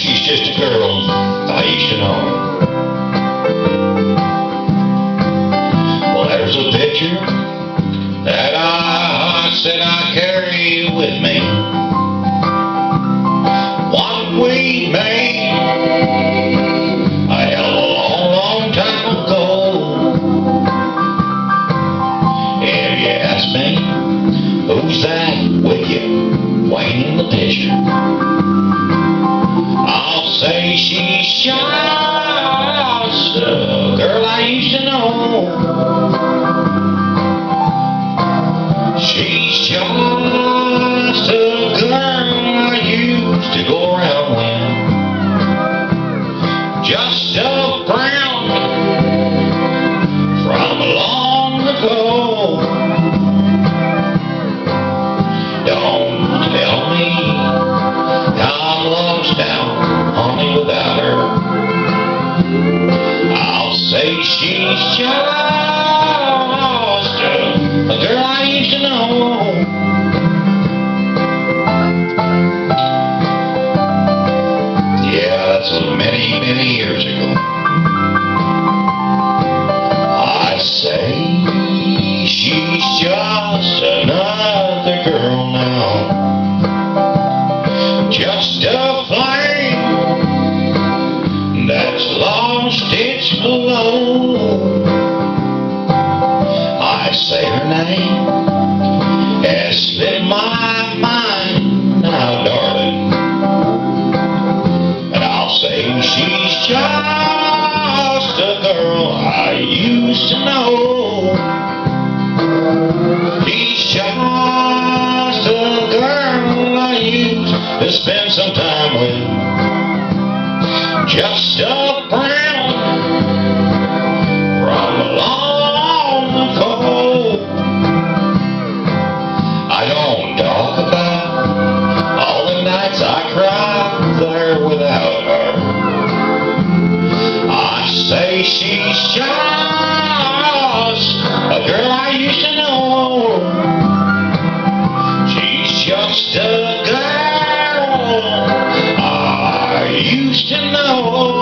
she's just a girl I used to know. Well, there's a picture that I said I carry with me. What we made a hell of a long, long time ago. If you ask me, who's that with you, Wayne in the picture? I'll say she's just a girl I used to know. She's just a girl I used to go around with. Just a friend from long ago. Don't tell me I'm lost out, honey, without her. I'll say she's just a girl I used to know. Yeah, that's many, many years ago. I say she's just another girl now. Just a flame that's lost its glow. I say her name has slipped my mind now, darling. And I'll say she's just a girl I used to know. She's just a girl I used to spend some time with. Just a friend from long ago. I don't talk about all the nights I cried there without her. I say she's just a girl I used to know. She's just a girl I used to know.